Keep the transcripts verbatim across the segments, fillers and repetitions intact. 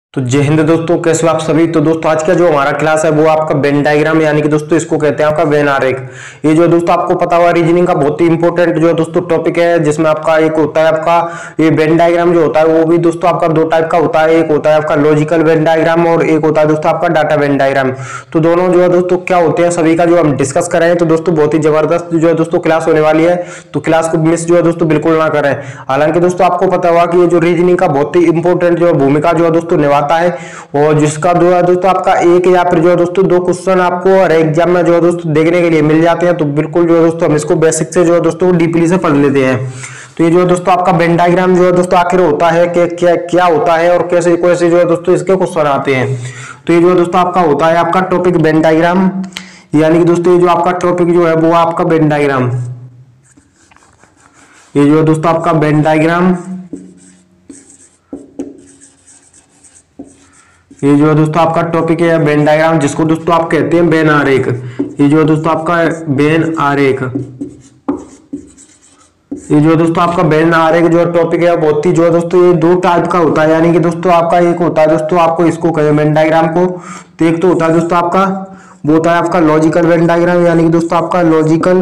तो जय हिंद दोस्तों, कैसे हो आप सभी। तो दोस्तों आज का जो हमारा क्लास है वो आपका वेन डायग्राम यानी कि दोस्तों इसको कहते हैं आपका वेन आरेख। ये जो दोस्तों आपको पता हुआ रीजनिंग का बहुत ही इंपॉर्टेंट जो दोस्तों टॉपिक है, जिसमें आपका एक होता है आपका ये वेन डायग्राम जो होता है वो भी दोस्तों आपका दो टाइप का होता है। एक होता है आपका लॉजिकल वेन डायग्राम और एक होता है दोस्तों आपका डाटा वेन डायग्राम। तो दोनों जो है दोस्तों क्या होते हैं सभी का जो हम डिस्कस कर रहे हैं। तो दोस्तों बहुत ही जबरदस्त जो है दोस्तों क्लास होने वाली है, तो क्लास को मिस जो है दोस्तों बिल्कुल ना करें। हालांकि दोस्तों आपको पता हुआ कि ये जो रीजनिंग का बहुत ही इंपॉर्टेंट जो भूमिका जो है दोस्तों निभाता है, और जिसका जो है दोस्तों आपका एक या फिर जो है दोस्तों दो क्वेश्चन आपको हर एग्जाम में जो है दोस्तों देखने के लिए मिल जाते हैं। तो बिल्कुल जो है दोस्तों हम इसको बेसिक से जो है दोस्तों डीपली से पढ़ लेते हैं। तो ये जो है दोस्तों आपका वेन डायग्राम जो है दोस्तों आखिर होता है कि क्या क्या होता है और कैसे कैसे जो है दोस्तों इसके क्वेश्चन आते हैं। तो ये जो है दोस्तों आपका होता है आपका टॉपिक वेन डायग्राम, यानी कि दोस्तों ये जो आपका टॉपिक जो है वो आपका वेन डायग्राम, ये जो है दोस्तों आपका वेन डायग्राम, ये जो है दोस्तों आपका टॉपिक है वेन डायग्राम, जिसको दोस्तों आप कहते हैं वेन आरेख। ये जो है दोस्तों आपका वेन आरेख, ये जो है दोस्तों आपका वेन आरेख जो टॉपिक है बहुत ही जो है दोस्तों ये दो टाइप का होता है। यानी कि दोस्तों आपका एक होता है दोस्तों आपको इसको कहें वेन डायग्राम को, तो एक तो होता है दोस्तों आपका वो होता है आपका लॉजिकल वेन डायग्राम, यानी कि दोस्तों आपका लॉजिकल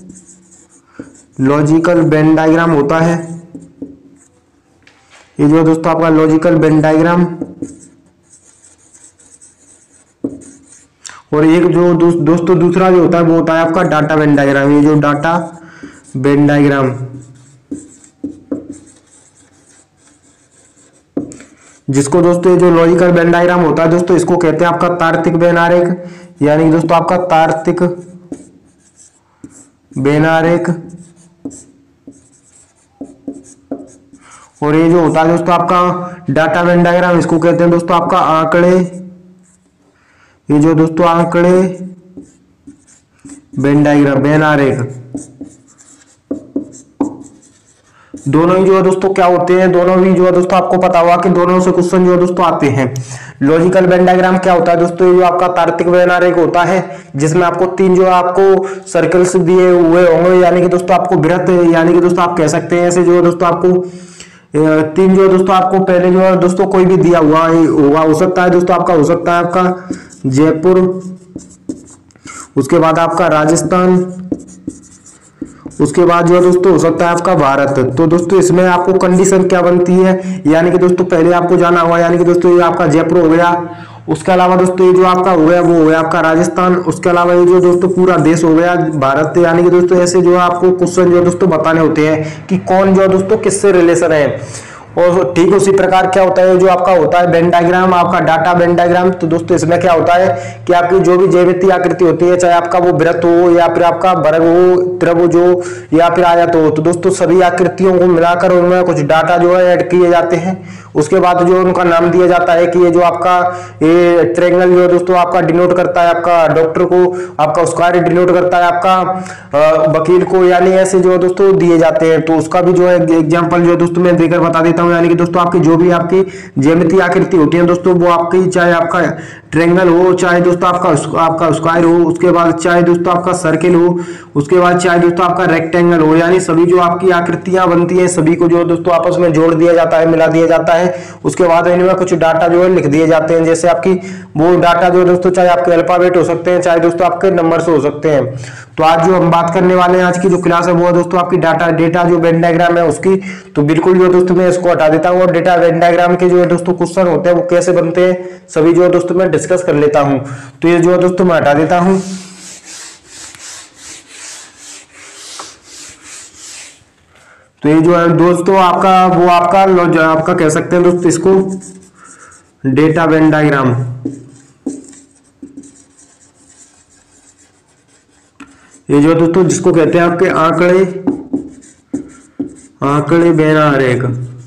लॉजिकल वेन डायग्राम होता है। ये जो है दोस्तों आपका लॉजिकल वेन डायग्राम, और एक जो दो, दोस्तों दूसरा जो होता है वो होता है आपका डाटा वेन डायग्राम। ये जो डाटा वेन डायग्राम, जिसको दोस्तों ये जो लॉजिकल वेन डायग्राम होता है दोस्तों इसको कहते हैं आपका तार्किक वेन आरेख, यानी कि दोस्तों आपका तार्किक वेन आरेख। और ये जो होता है दोस्तों आपका डाटा वेन डायग्राम इसको कहते हैं दोस्तों आपका आंकड़े, ये जो दोस्तों आंकड़े वेन डायग्राम वेन आरेख। दोनों ही जो है दोस्तों क्या होते हैं, दोनों भी जो है दोस्तों आपको पता हुआ कि दोनों से क्वेश्चन जो है दोस्तों आते हैं। लॉजिकल वेन डायग्राम क्या होता है दोस्तों, ये जो आपका तार्किक वेन आरेख होता है जिसमें आपको तीन जो आपको सर्कल्स दिए हुए होंगे, यानी कि दोस्तों आपको वृत्त, यानी कि दोस्तों आप कह सकते हैं ऐसे जो है दोस्तों आपको तीन जो है दोस्तों आपको पहले जो है दोस्तों कोई भी दिया हुआ होगा, हो सकता है दोस्तों आपका हो सकता है आपका जयपुर, उसके बाद आपका राजस्थान, उसके बाद जो है दोस्तों हो सकता है आपका भारत। तो दोस्तों इसमें आपको कंडीशन क्या बनती है, यानी कि दोस्तों पहले आपको जाना हुआ, यानी कि दोस्तों ये आपका जयपुर हो गया, उसके अलावा दोस्तों ये जो आपका हो गया वो हो गया आपका राजस्थान, उसके अलावा ये जो दोस्तों पूरा देश हो गया भारत। यानी कि दोस्तों ऐसे जो आपको क्वेश्चन जो है दोस्तों बताने होते हैं कि कौन जो है दोस्तों किससे रिलेशन है। और ठीक उसी प्रकार क्या होता है जो आपका होता है वेन डायग्राम, आपका डाटा वेन डायग्राम। तो दोस्तों इसमें क्या होता है कि आपकी जो भी ज्यामितीय आकृति होती है, चाहे आपका वो वृत्त हो या फिर आपका वर्ग हो, त्रिभुज हो या फिर आयत हो, तो दोस्तों सभी आकृतियों को मिलाकर उनमें कुछ डाटा जो है ऐड किए जाते हैं। उसके बाद जो उनका नाम दिया जाता है कि ये जो आपका ये ट्रायंगल जो है दोस्तों आपका डिनोट करता है आपका डॉक्टर को, आपका स्क्वायर डिनोट करता है आपका वकील को, यानी ऐसे जो है दोस्तों दिए जाते हैं। तो उसका भी जो है एग्जांपल जो है दोस्तों मैं देकर बता देता हूं। यानी कि दोस्तों आपकी जो भी आपकी ज्यामितीय आकृति होती है दोस्तों, वो आपकी चाहे आपका ट्रायंगल हो, चाहे दोस्तों आपका आपका स्क्वायर हो, उसके बाद चाहे दोस्तों आपका सर्किल हो, उसके बाद चाहे दोस्तों आपका रेक्टेंगल हो, यानी सभी जो आपकी आकृतियां बनती हैं सभी को जो दोस्तों आपस में जोड़ दिया जाता है, मिला दिया जाता है। उसके बाद इनमें कुछ डाटा जो है लिख दिए जाते हैं, जैसे आपकी वो डाटा जो दोस्तों चाहे आपके अल्फाबेट हो सकते हैं, चाहे दोस्तों आपके नंबर्स हो सकते हैं। तो आज जो हम बात करने वाले हैं, आज की जो क्लास है वो है दोस्तों आपकी डाटा डेटा जो वेन डायग्राम है उसकी। तो बिल्कुल जो दोस्तों मैं इसको हटा देता हूँ और डेटा वेन डायग्राम के जो है दोस्तों क्वेश्चन होते हैं वो कैसे बनते हैं सभी जो है दोस्तों मैं डिस्कस कर लेता हूँ। तो ये जो है दोस्तों मैं हटा देता हूँ। तो ये जो है दोस्तों आपका वो आपका आपका कह सकते हैं दोस्तों इसको डेटा वेन डायग्राम। ये जो दोस्तों जिसको कहते हैं आपके आंकड़े आंकड़े वेन आरेख,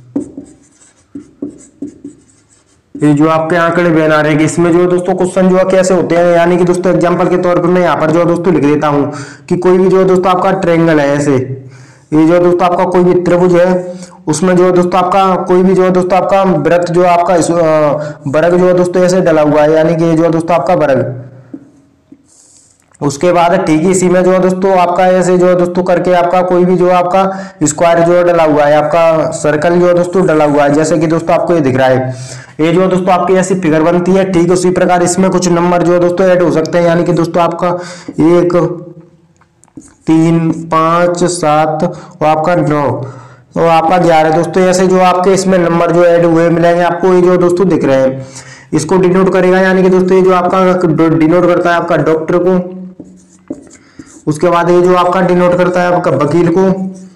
ये जो आपके आंकड़े वेन आरेख, इसमें जो दोस्तों क्वेश्चन जो है कैसे होते हैं, यानी कि दोस्तों एग्जांपल के तौर पर मैं यहाँ पर जो दोस्तों लिख देता हूँ कि कोई भी जो दोस्तों आपका ट्रायंगल है ऐसे, ये जो दोस्तों आपका कोई भी त्रिभुज है उसमें जो दोस्तों आपका कोई भी जो है दोस्तों आपका वृत्त जो आपका वर्ग जो है दोस्तों ऐसे डला हुआ है, यानी कि ये जो है दोस्तों आपका वर्ग, उसके बाद ठीक ही इसी में जो है दोस्तों आपका ऐसे जो है दोस्तों करके आपका कोई भी जो आपका स्क्वायर जो है डला हुआ है, आपका सर्कल जो है दोस्तों डला हुआ है, जैसे कि दोस्तों आपको ये दिख रहा है, ये जो है दोस्तों आपकी ऐसी फिगर बनती है। ठीक उसी प्रकार इसमें कुछ नंबर जो है दोस्तों ऐड हो सकते हैं, यानी कि दोस्तों आपका एक, तीन, पाँच, सात और आपका नौ और आपका ग्यारह दोस्तों, ऐसे जो आपके इसमें नंबर जो ऐड हुए मिलेंगे आपको, ये जो दोस्तों दिख रहे हैं। इसको डिनोट करेगा, यानी कि दोस्तों ये जो आपका डिनोट करता है आपका डॉक्टर को, उसके बाद ये जो आपका डिनोट करता है आपका वकील को,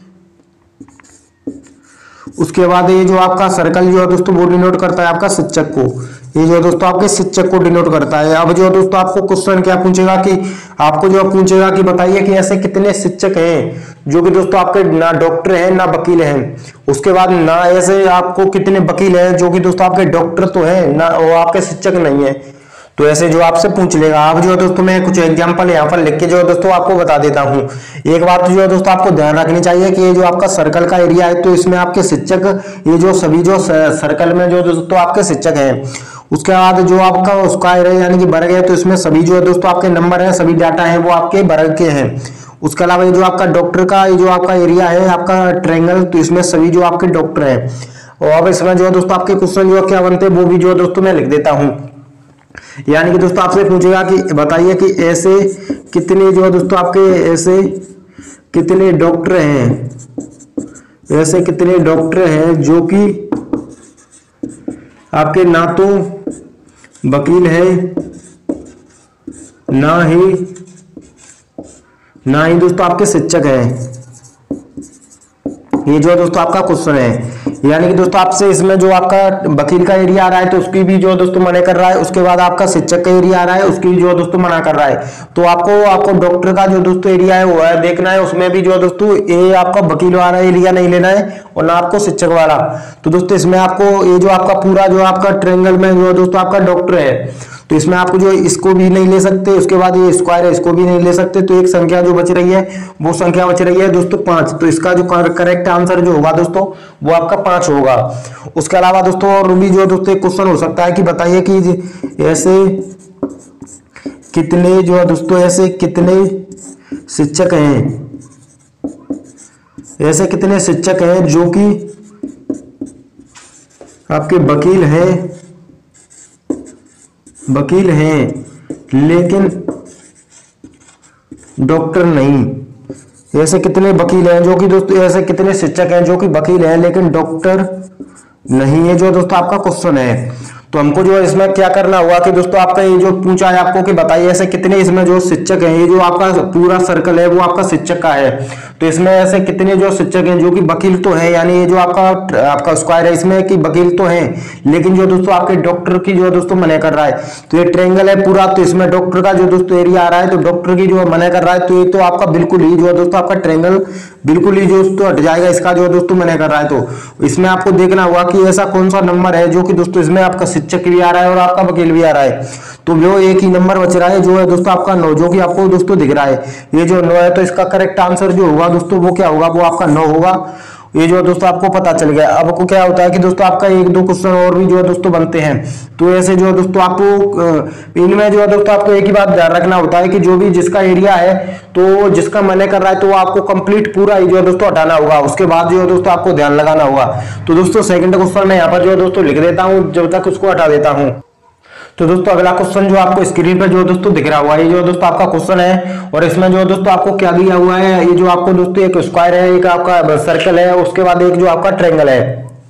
उसके बाद ये जो आपका सर्कल जो है दोस्तों वो डिनोट करता है आपका शिक्षक को, ये जो दोस्तों आपके शिक्षक को डिनोट करता है। अब जो दोस्तों आपको क्वेश्चन क्या पूछेगा कि आपको जो पूछेगा कि बताइए कि ऐसे कितने शिक्षक हैं जो कि दोस्तों आपके ना डॉक्टर हैं ना वकील हैं, उसके बाद ना ऐसे आपको कितने वकील हैं जो कि दोस्तों आपके डॉक्टर तो हैं ना वो आपके शिक्षक नहीं है, तो ऐसे जो आपसे पूछ लेगा। आप जो है दोस्तों मैं कुछ एग्जांपल यहाँ पर लिख के जो है दोस्तों आपको बता देता हूँ। एक बात जो है दोस्तों आपको ध्यान रखनी चाहिए कि ये जो आपका सर्कल का एरिया है तो इसमें आपके शिक्षक, ये जो सभी जो सर्कल में जो दोस्तों आपके शिक्षक हैं, उसके बाद जो आपका स्क्वायर है यानी कि वर्ग है तो इसमें सभी जो है दोस्तों आपके नंबर है, सभी डाटा है वो आपके वर्ग के हैं। उसके अलावा ये जो आपका डॉक्टर का ये जो आपका एरिया है आपका ट्रायंगल, तो इसमें सभी जो आपके डॉक्टर हैं। और अब इसमें जो है दोस्तों आपके क्वेश्चन जो क्या बनते हैं वो भी जो है दोस्तों मैं लिख देता हूँ। यानी कि दोस्तों आपसे पूछेगा कि बताइए कि ऐसे कितने जो है दोस्तों आपके ऐसे कितने डॉक्टर हैं, ऐसे कितने डॉक्टर हैं जो कि आपके ना तो वकील है ना ही ना ही दोस्तों आपके शिक्षक हैं। ये जो दोस्तों आपका क्वेश्चन है, यानी कि दोस्तों आपसे इसमें जो आपका वकील का एरिया आ रहा है तो उसकी भी जो दोस्तों मना कर रहा है, उसके बाद आपका शिक्षक का एरिया आ रहा है उसकी जो दोस्तों मना कर रहा है। तो आपको आपको डॉक्टर का जो दोस्तों एरिया है वो है देखना है, उसमें भी जो दोस्तों ये आपका वकील वाला एरिया नहीं लेना है और ना आपको शिक्षक वाला। तो दोस्तों इसमें आपको ये जो आपका पूरा जो आपका ट्रायंगल में जो दोस्तों आपका डॉक्टर है तो इसमें आपको जो इसको भी नहीं ले सकते, उसके बाद ये स्क्वायर है इसको भी नहीं ले सकते, तो एक संख्या जो बच रही है वो संख्या बच रही है दोस्तों पांच। तो इसका जो करेक्ट आंसर जो होगा दोस्तों वो आपका पांच होगा। उसके अलावा दोस्तों और भी जो दोस्तों एक क्वेश्चन हो सकता है कि बताइए कि ऐसे कितने जो है दोस्तों ऐसे कितने शिक्षक हैं, ऐसे कितने शिक्षक हैं जो कि आपके वकील हैं वकील हैं लेकिन डॉक्टर नहीं। ऐसे कितने वकील हैं जो कि दोस्तों ऐसे कितने शिक्षक हैं जो कि वकील हैं लेकिन डॉक्टर नहीं है, जो दोस्तों आपका क्वेश्चन है। तो हमको जो इसमें क्या करना हुआ कि दोस्तों आपका ये जो पूछा है आपको कि बताइए ऐसे कितने इसमें जो शिक्षक हैं, ये जो आपका पूरा सर्कल है वो आपका शिक्षक का है, तो इसमें ऐसे कितने जो शिक्षक हैं जो कि वकील तो है, यानी ये जो आपका आपका स्क्वायर है इसमें कि वकील तो हैं लेकिन जो दोस्तों आपके डॉक्टर की जो दोस्तों मना कर रहा है। तो ये ट्रायंगल है पूरा, तो इसमें डॉक्टर का जो दोस्तों एरिया आ रहा है तो डॉक्टर की जो मना कर रहा है, तो ये तो आपका बिल्कुल ही जो है दोस्तों आपका ट्रायंगल बिल्कुल ही जो दोस्तों हट जाएगा, इसका जो दोस्तों मना कर रहा है। तो इसमें आपको देखना होगा कि ऐसा कौन सा नंबर है जो कि दोस्तों इसमें आपका शिक्षक भी आ रहा है और आपका वकील भी आ रहा है, तो वो एक ही नंबर बच रहा है जो है दोस्तों आपका नौ, जो कि आपको दोस्तों दिख रहा है ये जो नौ है। तो इसका करेक्ट आंसर जो होगा दोस्तों वो क्या होगा, वो आपका नौ होगा। ये जो दोस्तों आपको पता चल गया। अब आपको क्या होता है कि दोस्तों आपका एक दो क्वेश्चन और भी जो है दोस्तों बनते हैं, तो ऐसे जो है दोस्तों आपको इनमें जो है दोस्तों आपको एक ही बात ध्यान रखना होता है कि जो भी जिसका एरिया है तो जिसका मना कर रहा है तो वो आपको कंप्लीट पूरा ही जो है दोस्तों हटाना होगा, उसके बाद जो है दोस्तों आपको ध्यान लगाना होगा। तो दोस्तों सेकंड क्वेश्चन मैं यहाँ पर जो है दोस्तों लिख देता हूँ जब तक उसको हटा देता हूँ। तो दोस्तों अगला क्वेश्चन जो आपको स्क्रीन पर जो दोस्तों दिख रहा हुआ है ये जो दोस्तों आपका क्वेश्चन है, और इसमें जो दोस्तों आपको क्या दिया हुआ है, ये जो आपको दोस्तों एक स्क्वायर है, एक आपका सर्कल है, उसके बाद एक जो आपका ट्रायंगल है।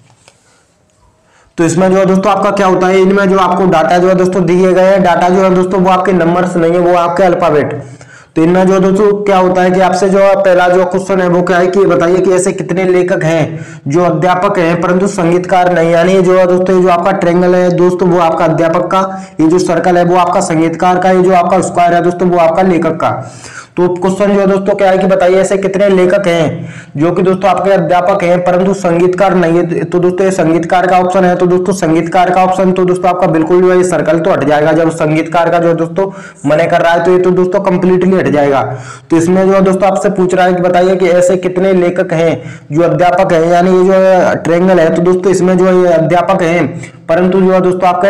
तो इसमें जो है दोस्तों आपका क्या होता है, इनमें जो आपको डाटा जो है दोस्तों दिए गए हैं, डाटा जो है दोस्तों वो आपके नंबर्स नहीं है, वो आपके अल्फाबेट। तो इनमें जो दोस्तों क्या होता है कि आपसे जो पहला जो क्वेश्चन है वो क्या है कि बताइए कि ऐसे कितने लेखक हैं जो अध्यापक हैं परंतु संगीतकार नहीं, यानी जो है दोस्तों ये जो आपका ट्रायंगल है दोस्तों वो आपका अध्यापक का, ये जो सर्कल है वो आपका संगीतकार का, ये जो आपका स्क्वायर है दोस्तों वो आपका लेखक का। तो क्वेश्चन जो है दोस्तों क्या है कि बताइए ऐसे कितने लेखक हैं जो कि दोस्तों आपके अध्यापक हैं परंतु संगीतकार नहीं है। तो दोस्तों ये संगीतकार का ऑप्शन है, तो दोस्तों संगीतकार का ऑप्शन तो दोस्तों आपका बिल्कुल जो है सर्कल तो हट जाएगा, जब संगीतकार का जो है दोस्तों मना कर रहा है तो ये तो दोस्तों कंप्लीटली हट जाएगा। तो इसमें जो है दोस्तों आपसे पूछ रहा है कि बताइए कि ऐसे कितने लेखक हैं जो अध्यापक है, यानी ये जो ट्रायंगल है तो दोस्तों इसमें जो है अध्यापक हैं परंतु जो है दोस्तों आपके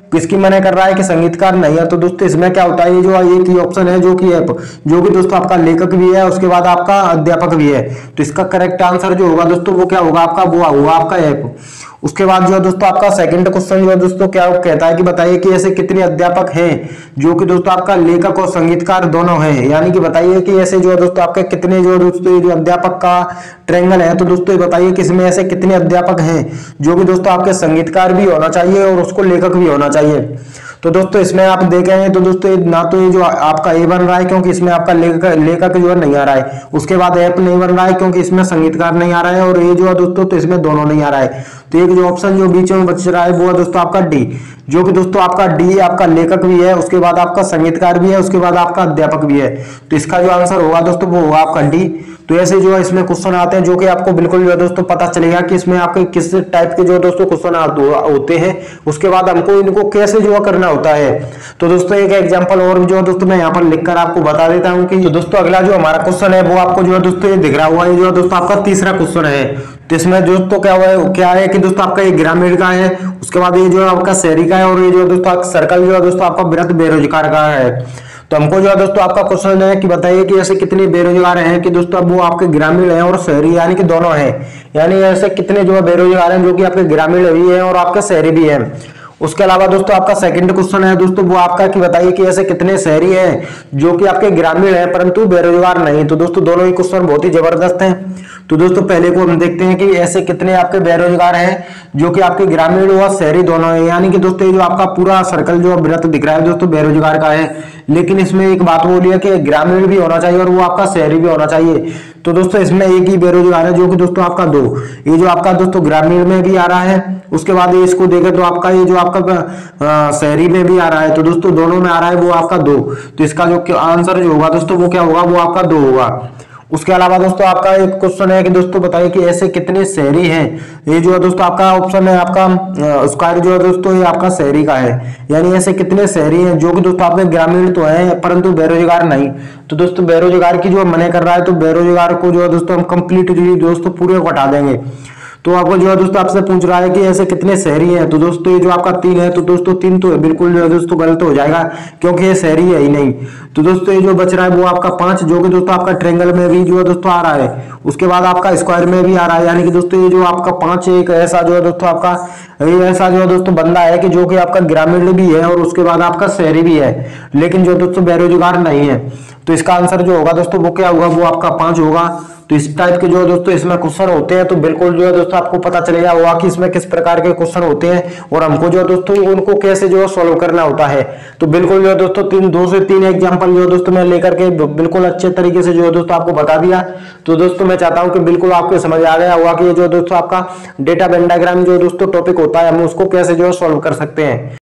किसकी मना कर रहा है कि संगीतकार नहीं है। तो दोस्तों इसमें क्या होता है, ये जो एक ही ऑप्शन है जो कि है जो कि दोस्तों आपका लेखक भी है, उसके बाद आपका अध्यापक भी है। तो इसका करेक्ट आंसर जो होगा दोस्तों वो क्या होगा आपका, वो होगा आपका ऐप। उसके बाद जो है दोस्तों आपका सेकंड क्वेश्चन जो है दोस्तों क्या कहता है कि बताइए कि ऐसे कितने अध्यापक हैं जो कि दोस्तों आपका लेखक और संगीतकार दोनों हैं। यानी कि बताइए कि ऐसे जो है दोस्तों आपके कितने जो दोस्तों ये जो अध्यापक का ट्रायंगल है, तो दोस्तों ये बताइए कि इसमें ऐसे कितने अध्यापक हैं जो कि दोस्तों आपके संगीतकार भी होना चाहिए और उसको लेखक भी होना चाहिए। तो दोस्तों इसमें आप देखें तो दोस्तों ना तो ये जो आपका ए बन रहा है क्योंकि इसमें आपका लेखक लेखक जो है नहीं आ रहा है, उसके बाद ऐप नहीं बन रहा है क्योंकि इसमें संगीतकार नहीं आ रहा है, और ये जो है दोस्तों तो इसमें दोनों नहीं आ रहा है। तो एक जो ऑप्शन जो बीच में बच रहा है वो है दोस्तों आपका डी, जो कि दोस्तों आपका डी आपका लेखक भी है, उसके बाद आपका संगीतकार भी है, उसके बाद आपका अध्यापक भी है। तो इसका जो आंसर होगा दोस्तों वो होगा आपका डी। तो ऐसे जो है इसमें क्वेश्चन आते हैं जो कि आपको बिल्कुल जो है दोस्तों पता चलेगा कि इसमें आपके किस टाइप के जो दोस्तों क्वेश्चन होते हैं, उसके बाद हमको इनको कैसे जो करना होता है। तो दोस्तों एक एग्जांपल और जो है दोस्तों मैं यहाँ पर लिखकर आपको बता देता हूँ कि तो दोस्तों अगला जो हमारा क्वेश्चन है वो आपको जो है दोस्तों ये दिख रहा हुआ है, जो है दोस्तों आपका तीसरा क्वेश्चन है। तो इसमें दोस्तों क्या हुआ है क्या है कि दोस्तों आपका ये ग्रामीण का है, उसके बाद ये जो है आपका शहरी का है, और ये जो दोस्तों सर्कल जो है दोस्तों आपका वृद्ध बेरोजगार का है। तो हमको जो है दोस्तों आपका क्वेश्चन है कि बताइए कि ऐसे कितने बेरोजगार हैं कि दोस्तों अब वो आपके ग्रामीण हैं और शहरी यानी कि दोनों हैं। यानी ऐसे कितने जो है बेरोजगार हैं जो कि आपके ग्रामीण भी हैं और आपके शहरी भी हैं। उसके अलावा दोस्तों आपका सेकंड क्वेश्चन है दोस्तों वो आपका कि बताइए कि ऐसे कितने शहरी हैं जो कि आपके ग्रामीण हैं परंतु बेरोजगार नहीं। तो दोस्तों दोनों ही क्वेश्चन बहुत ही जबरदस्त हैं। तो दोस्तों पहले को हम देखते हैं कि ऐसे कितने आपके बेरोजगार हैं जो कि आपके ग्रामीण और शहरी दोनों है। यानी कि दोस्तों ये जो आपका पूरा सर्कल जो वृत्त दिख रहा है दोस्तों बेरोजगार का है, लेकिन इसमें एक बात बोली है कि ग्रामीण भी होना चाहिए और वो आपका शहरी भी होना चाहिए। तो दोस्तों इसमें एक ही बेरोजगार है जो कि दोस्तों आपका दो, ये जो आपका दोस्तों ग्रामीण में भी आ रहा है, उसके बाद ये इसको देखें तो आपका ये जो आपका शहरी में भी आ रहा है, तो दोस्तों दोनों में आ रहा है वो आपका दो। तो इसका जो आंसर जो होगा दोस्तों वो क्या होगा, वो आपका दो होगा। उसके अलावा दोस्तों आपका एक क्वेश्चन है कि दोस्तों बताइए कि ऐसे कितने शहरी हैं। ये जो है दोस्तों आपका ऑप्शन है आपका उसका जो है दोस्तों ये आपका शहरी का है। यानी ऐसे कितने शहरी हैं जो कि दोस्तों आपके ग्रामीण तो हैं परंतु बेरोजगार नहीं। तो दोस्तों बेरोजगार की जो मना कर रहा है, तो बेरोजगार को जो है दोस्तों हम कंप्लीटली दोस्तों पूरे को हटा देंगे। तो आपको जो है दोस्तों आपसे पूछ रहा है कि ऐसे कितने शहरी हैं, तो दोस्तों ये जो आपका तीन है, तो दोस्तों तीन तो बिल्कुल जो है दोस्तों गलत हो जाएगा क्योंकि ये शहरी है ही नहीं। तो दोस्तों ये जो बच रहा है वो आपका पांच, जो कि दोस्तों आपका ट्रायंगल में भी जो है दोस्तों आ रहा है, उसके बाद आपका स्क्वायर में भी आ रहा है। यानी कि दोस्तों ये जो आपका पांच एक ऐसा जो है दोस्तों आपका ये ऐसा जो है दोस्तों बंदा है कि जो कि आपका ग्रामीण भी है और उसके बाद आपका शहरी भी है, लेकिन जो दोस्तों बेरोजगार नहीं है। तो इसका आंसर जो होगा दोस्तों वो क्या होगा, वो आपका पांच होगा। तो इस टाइप के जो है दोस्तों इसमें क्वेश्चन होते हैं, तो बिल्कुल जो है दोस्तों आपको पता चलेगा होगा कि इसमें किस प्रकार के क्वेश्चन होते हैं और हमको जो है दोस्तों उनको कैसे जो है सॉल्व करना होता है। तो बिल्कुल जो है दोस्तों तीन दो से तीन एग्जांपल जो है दोस्तों मैं लेकर के बिल्कुल अच्छे तरीके से जो है दोस्तों आपको बता दिया। तो दोस्तों मैं चाहता हूं कि बिल्कुल आपको समझ आ गया होगा कि जो दोस्तों आपका डेटा वेन डायग्राम जो दोस्तों टॉपिक होता है हम उसको कैसे जो है सॉल्व कर सकते हैं।